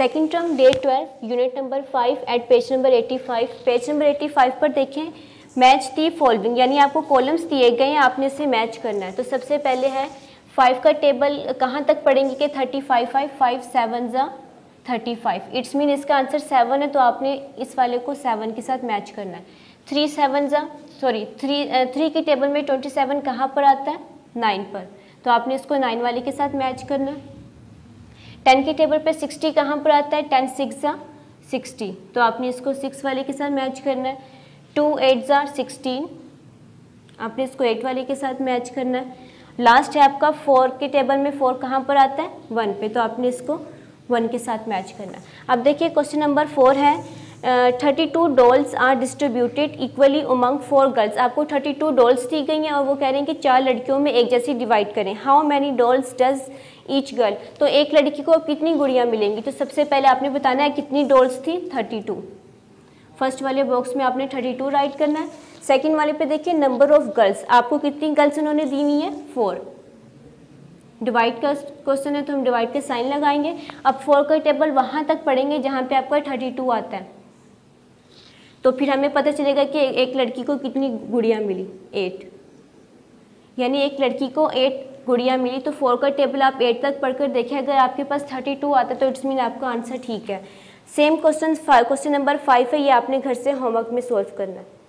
Second term day 12 unit number 5 at page number 85। Page number 85 पर देखें, match the following, यानी आपको columns दिए गए हैं, आपने इसे मैच करना है। तो सबसे पहले है 5 का टेबल कहाँ तक पढ़ेंगे कि 35 5 7 ज़ा 35, इट्स मीन इसका आंसर 7 है, तो आपने इस वाले को 7 के साथ मैच करना है। 3 की टेबल में 27 कहाँ पर आता है, 9 पर, तो आपने इसको 9 वाले के साथ मैच करना है। 10 की टेबल पे 60 कहाँ पर आता है, 10 6 ज़ा 60, तो आपने इसको 6 वाले के साथ मैच करना है। 2 8 ज़ा 16, आपने इसको 8 वाले के साथ मैच करना है। लास्ट है आपका 4 के टेबल में 4 कहाँ पर आता है, 1 पे, तो आपने इसको 1 के साथ मैच करना है। अब देखिए क्वेश्चन नंबर 4 है 32 dolls are distributed equally among 4 girls. आपको 32 डॉल्स दी गई हैं और वो कह रहे हैं कि 4 लड़कियों में एक जैसी डिवाइड करें। How many dolls does each girl, तो एक लड़की को कितनी गुड़ियाँ मिलेंगी। तो सबसे पहले आपने बताना है कितनी डॉल्स थी, 32। फर्स्ट वाले बॉक्स में आपने 32 राइट करना है। सेकंड वाले पे देखिए नंबर ऑफ गर्ल्स, आपको कितनी गर्ल्स उन्होंने दी हुई है, 4। डिवाइड का क्वेश्चन है तो हम डिवाइड के साइन लगाएंगे। अब 4 का टेबल वहाँ तक पढ़ेंगे जहाँ पे आपका 32 आता है, तो फिर हमें पता चलेगा कि एक लड़की को कितनी गुड़ियाँ मिली, 8, यानी एक लड़की को 8 गुड़ियाँ मिली। तो 4 का टेबल आप 8 तक पढ़कर देखें, अगर आपके पास 32 आता है तो इट्स मीन आपका आंसर ठीक है। सेम क्वेश्चन नंबर 5 है, ये आपने घर से होमवर्क में सॉल्व करना है।